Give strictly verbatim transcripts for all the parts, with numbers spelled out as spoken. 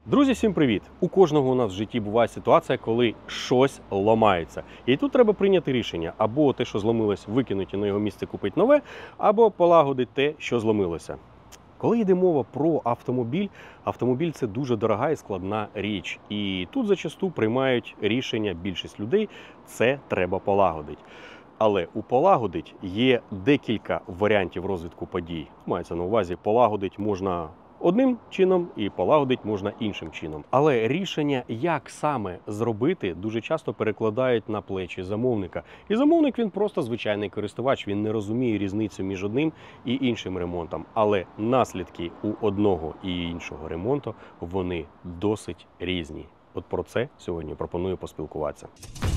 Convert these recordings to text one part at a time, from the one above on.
Друзі, всім привіт! У кожного у нас в житті буває ситуація, коли щось ламається. І тут треба прийняти рішення. Або те, що зламилось, викинути на його місце, купити нове, або полагодити те, що зламилося. Коли йде мова про автомобіль, автомобіль – це дуже дорога і складна річ. І тут зачасту приймають рішення більшість людей – це треба полагодити. Але у полагодить є декілька варіантів розвитку подій. Мається на увазі, полагодить можна одним чином і полагодить можна іншим чином. Але рішення, як саме зробити, дуже часто перекладають на плечі замовника. І замовник, він просто звичайний користувач, він не розуміє різницю між одним і іншим ремонтом. Але наслідки у одного і іншого ремонту, вони досить різні. От про це сьогодні пропоную поспілкуватися.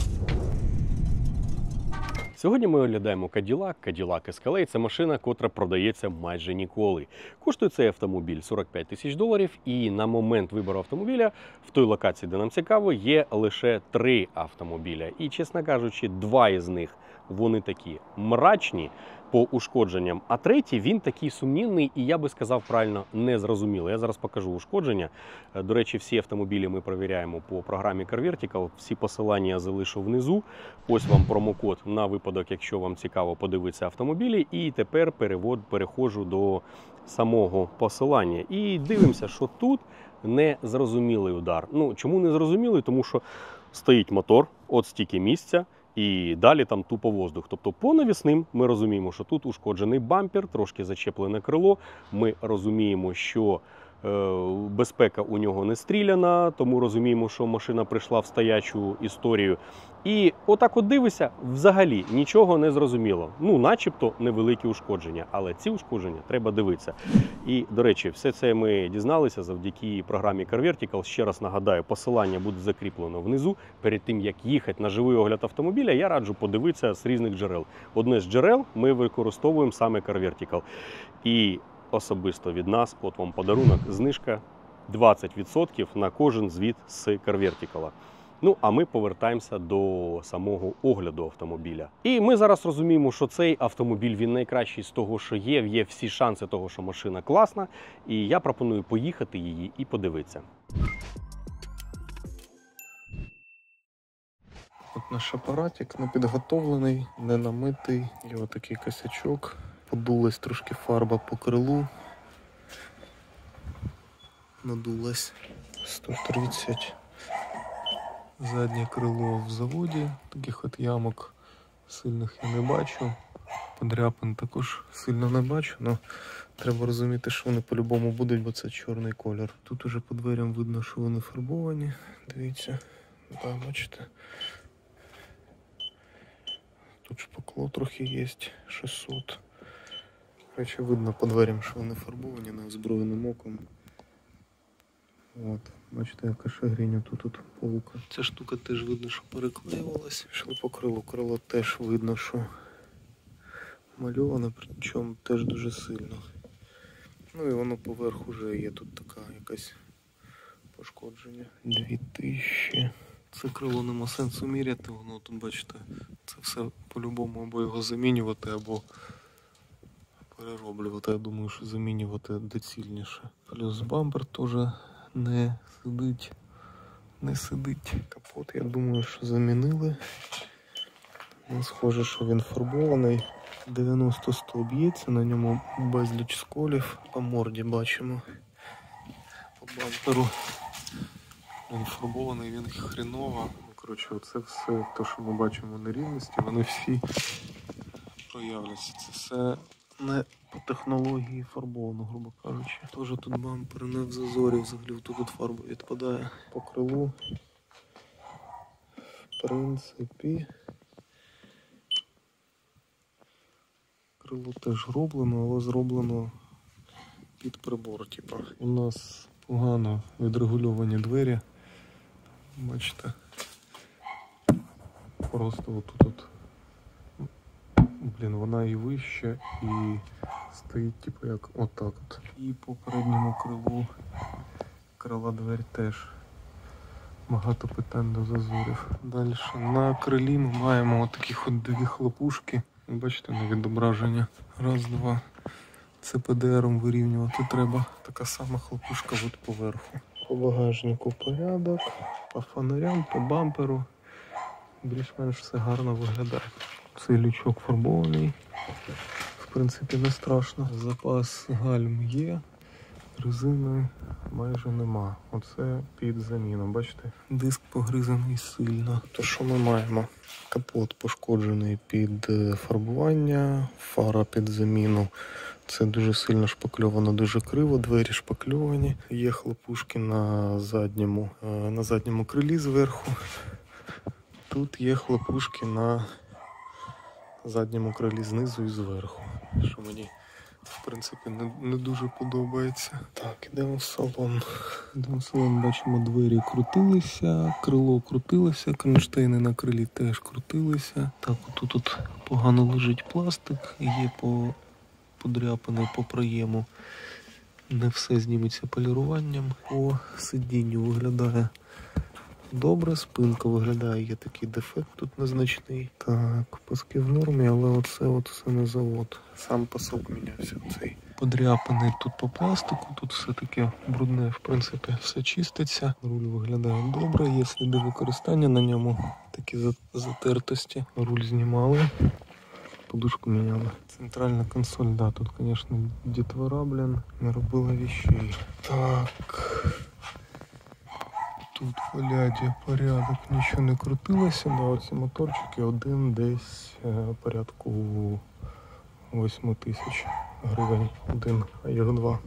Сьогодні ми оглядаємо Cadillac, Cadillac Escalade. Це машина, котра продається майже ніколи. Коштує цей автомобіль сорок п'ять тисяч доларів, і на момент вибору автомобіля в той локації, де нам цікаво, є лише три автомобіля. І, чесно кажучи, два із них, вони такі мрачні по ушкодженням, а третій, він такий сумнівний і, я би сказав правильно, незрозумілий. Я зараз покажу ушкодження. До речі, всі автомобілі ми перевіряємо по програмі CarVertical. Всі посилання я залишу внизу. Ось вам промокод на випадок, якщо вам цікаво подивитися автомобілі. І тепер перевод, переходжу до самого посилання. І дивимося, що тут незрозумілий удар. Ну, чому незрозумілий? Тому що стоїть мотор, от стільки місця. І далі там тупо воздух. Тобто по навісним ми розуміємо, що тут ушкоджений бампер, трошки зачеплене крило. Ми розуміємо, що е, безпека у нього не стріляна, тому розуміємо, що машина прийшла в стоячу історію. І отак от дивишся, взагалі нічого не зрозуміло. Ну, начебто невеликі ушкодження, але ці ушкодження треба дивитися. І, до речі, все це ми дізналися завдяки програмі CarVertical. Ще раз нагадаю, посилання буде закріплено внизу. Перед тим, як їхати на живий огляд автомобіля, я раджу подивитися з різних джерел. Одне з джерел ми використовуємо саме CarVertical. І особисто від нас, от вам подарунок, знижка двадцять відсотків на кожен звіт з CarVertical. Ну, а ми повертаємося до самого огляду автомобіля. І ми зараз розуміємо, що цей автомобіль, він найкращий з того, що є. Є всі шанси того, що машина класна. І я пропоную поїхати її і подивитися. От наш апаратик не підготовлений, не намитий. Є отакий косячок. Подулась трошки фарба по крилу. Надулась сто тридцять. Заднє крило в заводі. Таких от ямок сильних я не бачу. Подряпин також сильно не бачу, але треба розуміти, що вони по-любому будуть, бо це чорний колір. Тут уже по дверям видно, що вони фарбовані. Дивіться, так, бачите. Тут шпакло трохи є, шістсот. Короче, видно по дверям, що вони фарбовані неозброєним оком. От, бачите, яка шагрінь, тут тут полука. Ця штука теж видно, що переклеювалась. Пішли по крилу, крило теж видно, що мальоване, причому теж дуже сильно. Ну і воно поверху вже є тут така якась пошкодження. Дві тисячі. Це крило нема сенсу міряти, воно тут, бачите, це все по-любому або його замінювати, або перероблювати. Я думаю, що замінювати доцільніше. Плюс бампер теж не сидить, не сидить. Капот, я думаю, що замінили. Не схоже, що він фарбований. дев'яносто сто б'ється, на ньому безліч сколів. По морді бачимо. По бамперу. Він фарбований, він хреново. Ну, коротше, оце все, те, що ми бачимо нерівності, вони всі проявляться. Це все не по технології фарбовано, грубо кажучи. Теж тут бампер не в зазорі, взагалі тут тут фарба відпадає. По крилу, в принципі, крило теж роблено, але зроблено під прибор. Типу. У нас погано відрегульовані двері. Бачите, просто отут от. Блін, вона і вища, і стоїть типу як отак от. І по передньому крилу крила двері теж багато питань до зазорів. Далі на крилі ми маємо отаких от дві хлопушки. Бачите, на відображення. Раз, два. Це пе де ером вирівнювати треба. Така сама хлопушка от поверху. По багажнику порядок, по фонарям, по бамперу. Більш-менш все гарно виглядає. Цей лючок фарбований. В принципі, не страшно. Запас гальм є. Резини майже нема. Оце під заміну. Бачите? Диск погризаний сильно. То що ми маємо? Капот пошкоджений під фарбування, фара під заміну. Це дуже сильно шпакльовано, дуже криво, двері шпакльовані. Є хлопушки на задньому, на задньому крилі зверху. Тут є хлопушки на задньому крилі знизу і зверху, що мені, в принципі, не, не дуже подобається. Так, ідемо в салон. Ідемо в салон, бачимо, двері крутилися, крило крутилося, кронштейни на крилі теж крутилися. Так, отут тут погано лежить пластик, є по подряпини по проєму. Не все зніметься поліруванням. По сидінню виглядає добре, спинка виглядає, є такий дефект тут незначний. Так, паски в нормі, але оце от все на завод. Сам пасок мінявся цей. Подряпаний тут по пластику, тут все таке брудне, в принципі, все чиститься. Руль виглядає добре, є сліди використання на ньому, такі затертості. Руль знімали, подушку міняли. Центральна консоль, да, тут, звісно, дітвора, блін, не робила вещей. Так... Тут в ляді порядок, нічого не крутилося, да, оці моторчики один десь е, порядку восьми тисяч гривень, один, а їх два.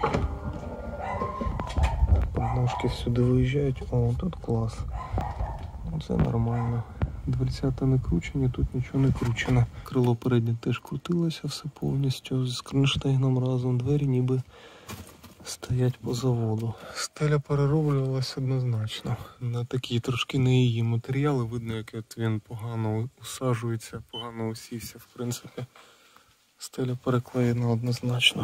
Подножки сюди виїжджають, о, тут клас, це нормально. Дверцята не кручені, тут нічого не кручено. Крило переднє теж крутилося все повністю, з кронштейном разом, двері ніби стоять по заводу. Стеля перероблювалася однозначно. На такі трошки не її матеріали. Видно, як от він погано усаджується, погано усівся. В принципі, стеля переклеєна однозначно.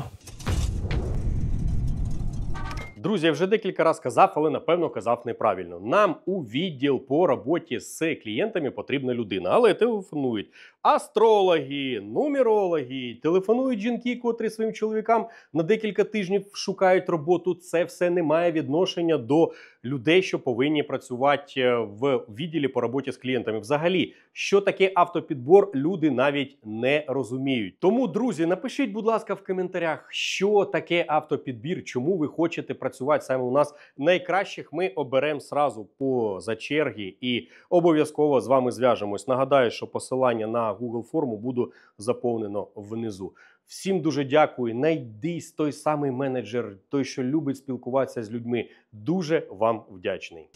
Друзі, я вже декілька разів казав, але напевно казав неправильно. Нам у відділ по роботі з клієнтами потрібна людина. Але телефонують астрологи, нумерологи, телефонують жінки, котрі своїм чоловікам на декілька тижнів шукають роботу. Це все не має відношення до людей, що повинні працювати в відділі по роботі з клієнтами. Взагалі, що таке автопідбор, люди навіть не розуміють. Тому, друзі, напишіть, будь ласка, в коментарях, що таке автопідбір, чому ви хочете працювати саме у нас. Найкращих ми оберемо сразу по зачерги і обов'язково з вами зв'яжемось. Нагадаю, що посилання на Google форму буде заповнено внизу. Всім дуже дякую. Найдись той самий менеджер, той, що любить спілкуватися з людьми. Дуже вам вдячний.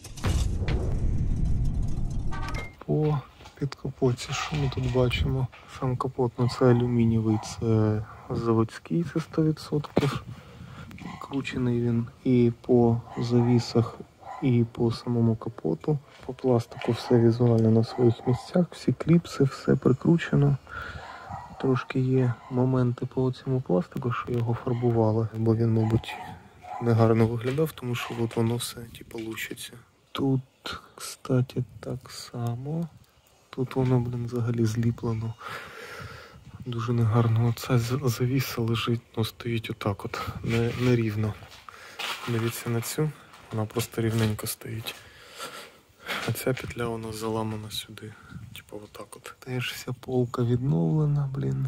По підкапоті, що ми тут бачимо? Сам капот, ну це алюмінієвий, це заводський, це сто відсотків. Кручений він і по завісах, і по самому капоту. По пластику все візуально на своїх місцях, всі кліпси, все прикручено. Трошки є моменти по цьому пластику, що його фарбували, бо він, мабуть, негарно виглядав, тому що от воно все типу лущиться. Тут, кстати, так само. Тут воно, блин, взагалі зліплено. Дуже негарно. Оця завіса лежить, ну, стоїть отак от, не, не рівно. Дивіться на цю, вона просто рівненько стоїть. А ця петля, вона заламана сюди. Типу отак от. Теж вся полка відновлена, блін.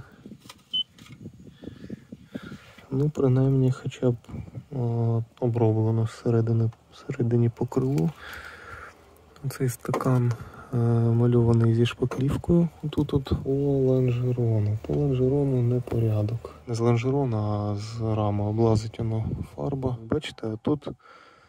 Ну, принаймні, хоча б о, оброблено всередині, всередині по крилу. Цей стакан е, мальований зі шпаклівкою. Тут от по лонжерону. По лонжерону непорядок. Не з лонжерона, а з рами облазить воно фарба. Бачите, тут е,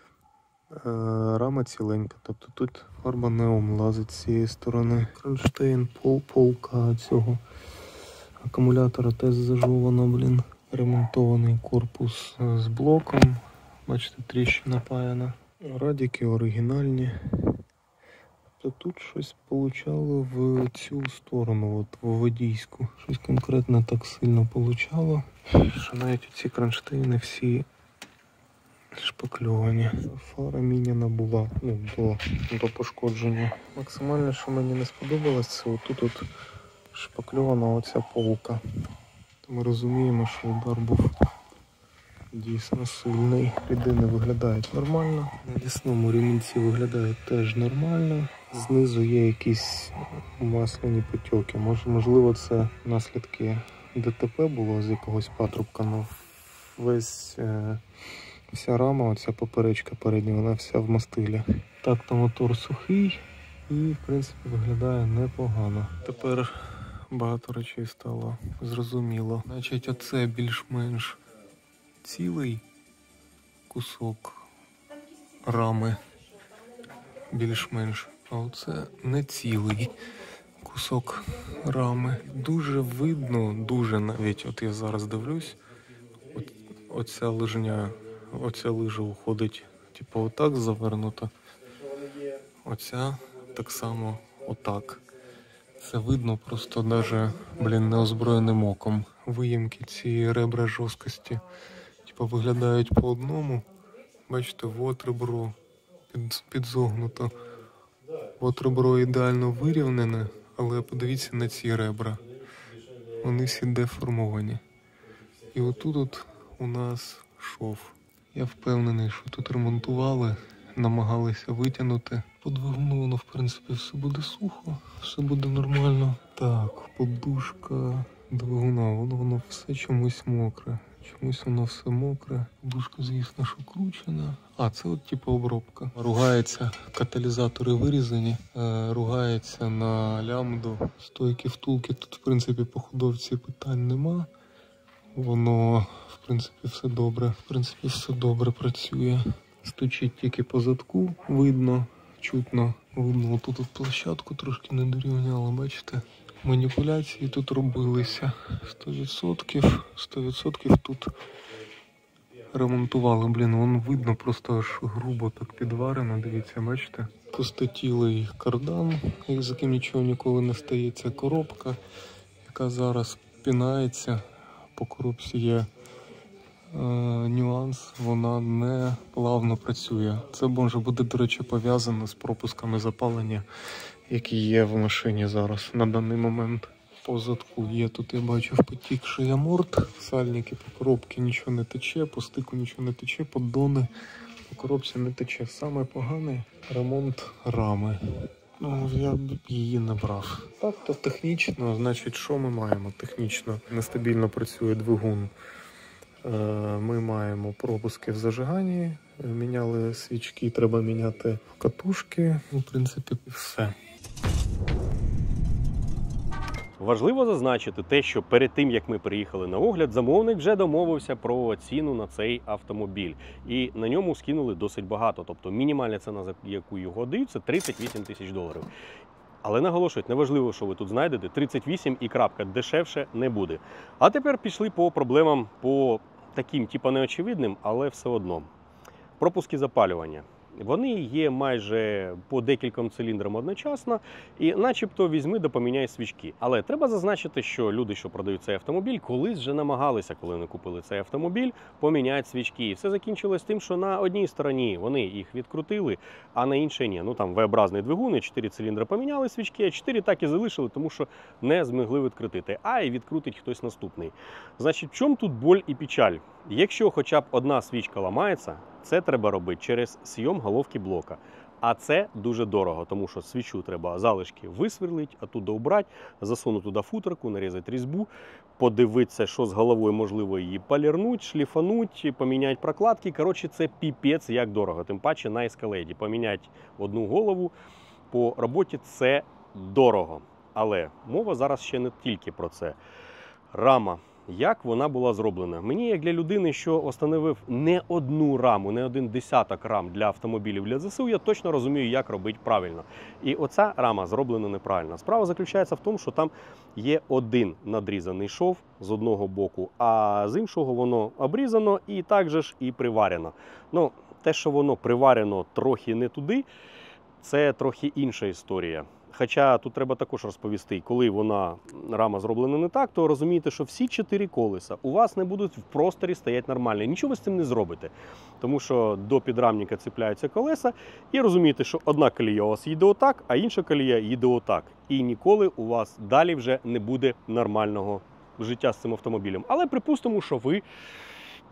рама ціленька. Тобто тут фарба не облазить з цієї сторони. Кронштейн, пол, полка цього акумулятора теж зажовано, блін. Ремонтований корпус з блоком. Бачите, тріщина паяна. Радіки оригінальні. То тут щось получало в цю сторону, от в водійську. Щось конкретно так сильно получало, що навіть ці кронштейни всі шпакльовані. Фара міняна була, ну, до, до пошкодження. Максимально, що мені не сподобалось, це отут от шпакльована оця полка. То ми розуміємо, що удар був дійсно сильний. Рідини виглядають нормально. На лісному ремінці виглядають теж нормально. Знизу є якісь масляні потьоки. Мож, можливо, це наслідки ДТП було з якогось патрубка. Ну, весь, е, вся рама, оця поперечка передня, вона вся в мастилі. Так, то мотор сухий і, в принципі, виглядає непогано. Тепер багато речей стало зрозуміло. Значить, оце більш-менш цілий кусок рами, більш-менш, а оце не цілий кусок рами. Дуже видно, дуже навіть, от я зараз дивлюсь, от, оця лижня, оця лижа уходить, типу, отак завернута, оця так само отак. Це видно просто даже, блін, неозброєним оком. Виїмки цієї ребра жорсткості, типу, виглядають по одному. Бачите, от ребро під, підзогнуто. От ребро ідеально вирівнене, але подивіться на ці ребра. Вони всі деформовані. І отут от у нас шов. Я впевнений, що тут ремонтували, намагалися витягнути. По двигуну воно, в принципі, все буде сухо, все буде нормально. Так, подушка двигуна, воно, воно все чомусь мокре. Чомусь воно все мокре. Подушка, звісно, що кручена. А, це от типу обробка. Ругається, каталізатори вирізані, е, ругається на лямбду. Стойки втулки тут, в принципі, по ходовці питань нема. Воно, в принципі, все добре. В принципі, все добре працює. Стучить тільки по задку, видно, чутно, видно. Отут от площадку трошки не дорівняла, бачите? Маніпуляції тут робилися. сто відсотків, сто відсотків тут ремонтували. Блін, вон видно просто аж грубо так підварено, дивіться, бачите? Пустотілий кардан, з яким нічого ніколи не стається. Коробка, яка зараз пінається. По коробці є е, нюанс, вона не плавно працює. Це може бути, до речі, пов'язано з пропусками запалення, які є в машині зараз на даний момент. По задку є тут, я бачу, потікший аморт, сальники, по коробці нічого не тече, по стику нічого не тече, поддони, по коробці не тече. Саме поганий ремонт рами. Ну, я б її не брав. Так, то технічно, значить, що ми маємо? Технічно нестабільно працює двигун. Ми маємо пропуски в зажиганні, міняли свічки, треба міняти катушки. Ну, в принципі, все. Важливо зазначити те, що перед тим, як ми приїхали на огляд, замовник вже домовився про ціну на цей автомобіль. І на ньому скинули досить багато. Тобто мінімальна ціна, за яку його дають, це тридцять вісім тисяч доларів. Але наголошують, неважливо, що ви тут знайдете, тридцять вісім і крапка, дешевше не буде. А тепер пішли по проблемам, по таким, типу, неочевидним, але все одно. Пропуски запалювання. Вони є майже по декільком циліндрам одночасно, і начебто візьми да поміняй свічки. Але треба зазначити, що люди, що продають цей автомобіль, колись вже намагалися, коли вони купили цей автомобіль, поміняти свічки. І все закінчилось тим, що на одній стороні вони їх відкрутили, а на іншій ні. Ну там ве-образний двигун, і чотири циліндри поміняли свічки, а чотири так і залишили, тому що не змогли відкрутити, а і відкрутить хтось наступний. Значить, в чому тут боль і печаль? Якщо хоча б одна свічка ламається, це треба робити через зйом головки блока. А це дуже дорого, тому що свічу треба залишки висверлити, оттуда убрати, засунути туди футерку, нарізати різьбу, подивитися, що з головою можливо її полірнути, шліфанути, поміняти прокладки. Коротше, це піпець як дорого, тим паче на ескалейді. Поміняти одну голову по роботі – це дорого. Але мова зараз ще не тільки про це. Рама. Як вона була зроблена? Мені, як для людини, що встановив не одну раму, не один десяток рам для автомобілів для ЗСУ, я точно розумію, як робити правильно. І оця рама зроблена неправильно. Справа заключається в тому, що там є один надрізаний шов з одного боку, а з іншого воно обрізано і також і приварено. Ну, те, що воно приварено трохи не туди, це трохи інша історія. Хоча тут треба також розповісти, коли вона, рама зроблена не так, то розумієте, що всі чотири колеса у вас не будуть в просторі стояти нормально. Нічого ви з цим не зробите. Тому що до підрамника цепляються колеса і розумієте, що одна колія у вас їде отак, а інша колія їде отак. І ніколи у вас далі вже не буде нормального життя з цим автомобілем. Але припустимо, що ви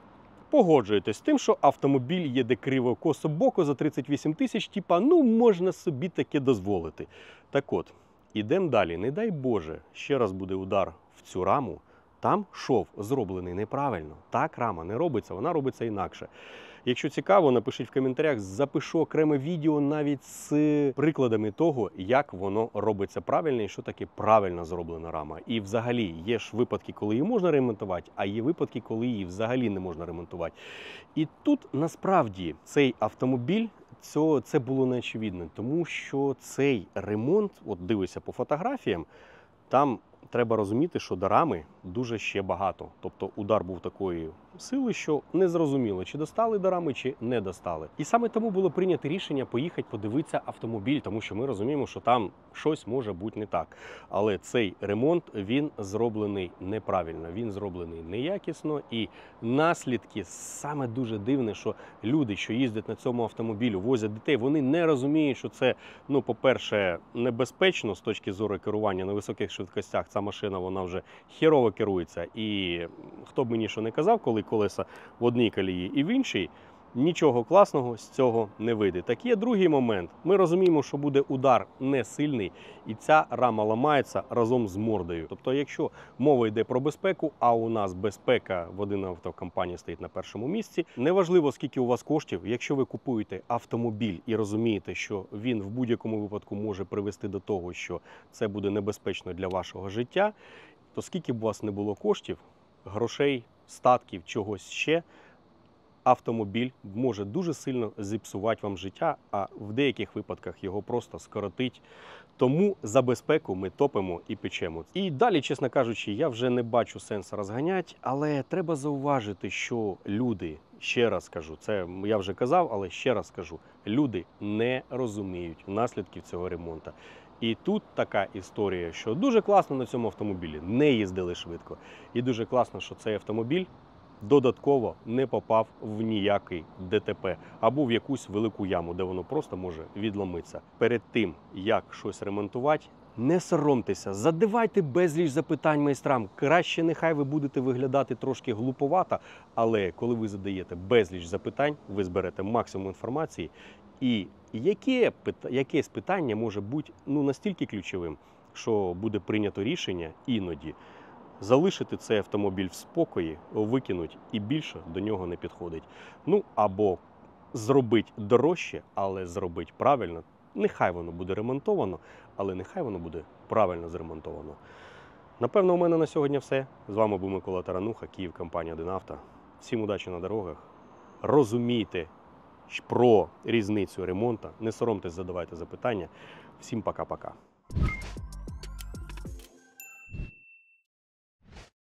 Погоджуєтесь з тим, що автомобіль їде криво косо боко за тридцять вісім тисяч, типа, ну, можна собі таке дозволити. Так от, ідемо далі. Не дай Боже, ще раз буде удар в цю раму. Там шов зроблений неправильно. Так рама не робиться, вона робиться інакше. Якщо цікаво, напишіть в коментарях, запишу окреме відео навіть з прикладами того, як воно робиться правильно і що таке правильно зроблена рама. І взагалі є ж випадки, коли її можна ремонтувати, а є випадки, коли її взагалі не можна ремонтувати. І тут насправді цей автомобіль, це, це було неочевидно, тому що цей ремонт, от дивися по фотографіям, там треба розуміти, що до рами дуже ще багато. Тобто удар був такої сили, що не зрозуміло, чи достали до рами, чи не достали. І саме тому було прийнято рішення поїхати подивитися автомобіль, тому що ми розуміємо, що там щось може бути не так. Але цей ремонт, він зроблений неправильно, він зроблений неякісно. І наслідки саме дуже дивне, що люди, що їздять на цьому автомобілі, возять дітей, вони не розуміють, що це, ну, по-перше, небезпечно з точки зору керування на високих швидкостях. Ця машина, вона вже херово керується. І хто б мені що не казав, коли колеса в одній колії і в іншій, нічого класного з цього не вийде. Так є другий момент. Ми розуміємо, що буде удар не сильний, і ця рама ламається разом з мордою. Тобто, якщо мова йде про безпеку, а у нас безпека в один автокомпанії стоїть на першому місці, неважливо, скільки у вас коштів, якщо ви купуєте автомобіль і розумієте, що він в будь-якому випадку може привести до того, що це буде небезпечно для вашого життя, то скільки б у вас не було коштів, грошей, статків, чогось ще, автомобіль може дуже сильно зіпсувати вам життя, а в деяких випадках його просто скоротить. Тому за безпеку ми топимо і печемо. І далі, чесно кажучи, я вже не бачу сенсу розганяти, але треба зауважити, що люди, ще раз кажу, це я вже казав, але ще раз кажу, люди не розуміють наслідків цього ремонту. І тут така історія, що дуже класно на цьому автомобілі не їздили швидко. І дуже класно, що цей автомобіль додатково не попав в ніякий ДТП або в якусь велику яму, де воно просто може відломитися. Перед тим, як щось ремонтувати, не соромтеся, задавайте безліч запитань майстрам. Краще нехай ви будете виглядати трошки глуповато, але коли ви задаєте безліч запитань, ви зберете максимум інформації. І яке, якесь питання може бути, ну, настільки ключовим, що буде прийнято рішення іноді залишити цей автомобіль в спокої, викинуть і більше до нього не підходить. Ну, або зробити дорожче, але зробити правильно. Нехай воно буде ремонтовано, але нехай воно буде правильно зремонтовано. Напевно, у мене на сьогодні все. З вами був Микола Тарануха, Київ, компанія один авто. Всім удачі на дорогах. Розумійте про різницю ремонту. Не соромтесь, задавайте запитання. Всім пока-пока.